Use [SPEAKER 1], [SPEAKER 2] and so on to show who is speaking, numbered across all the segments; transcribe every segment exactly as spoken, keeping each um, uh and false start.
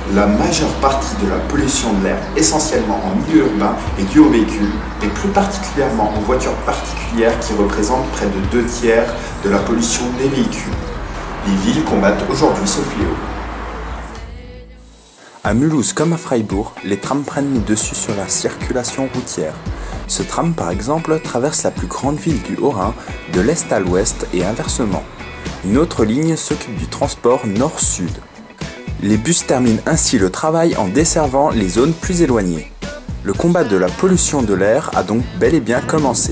[SPEAKER 1] La majeure partie de la pollution de l'air, essentiellement en milieu urbain, est due aux véhicules, et plus particulièrement aux voitures particulières qui représentent près de deux tiers de la pollution des véhicules. Les villes combattent aujourd'hui ce fléau.
[SPEAKER 2] À Mulhouse comme à Freiburg, les trams prennent le dessus sur la circulation routière. Ce tram, par exemple, traverse la plus grande ville du Haut-Rhin de l'est à l'ouest et inversement. Une autre ligne s'occupe du transport nord-sud. Les bus terminent ainsi le travail en desservant les zones plus éloignées. Le combat de la pollution de l'air a donc bel et bien commencé.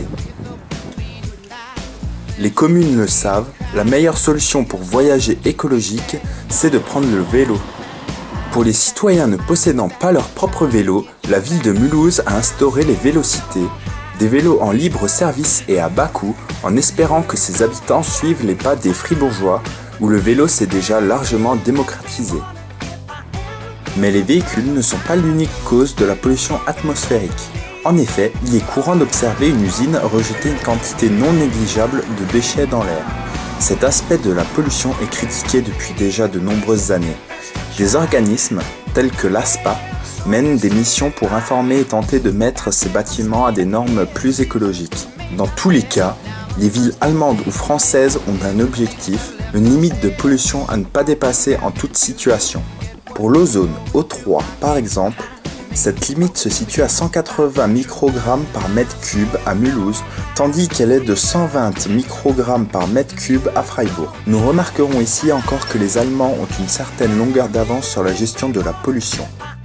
[SPEAKER 2] Les communes le savent, la meilleure solution pour voyager écologique, c'est de prendre le vélo. Pour les citoyens ne possédant pas leur propre vélo, la ville de Mulhouse a instauré les vélocités, des vélos en libre service et à bas coût, en espérant que ses habitants suivent les pas des Fribourgeois, où le vélo s'est déjà largement démocratisé. Mais les véhicules ne sont pas l'unique cause de la pollution atmosphérique. En effet, il est courant d'observer une usine rejeter une quantité non négligeable de déchets dans l'air. Cet aspect de la pollution est critiqué depuis déjà de nombreuses années. Des organismes, tels que l'ASPA, mènent des missions pour informer et tenter de mettre ces bâtiments à des normes plus écologiques. Dans tous les cas, les villes allemandes ou françaises ont un objectif, une limite de pollution à ne pas dépasser en toute situation. Pour l'ozone O trois par exemple, cette limite se situe à cent quatre-vingts microgrammes par mètre cube à Mulhouse, tandis qu'elle est de cent vingt microgrammes par mètre cube à Freiburg. Nous remarquerons ici encore que les Allemands ont une certaine longueur d'avance sur la gestion de la pollution.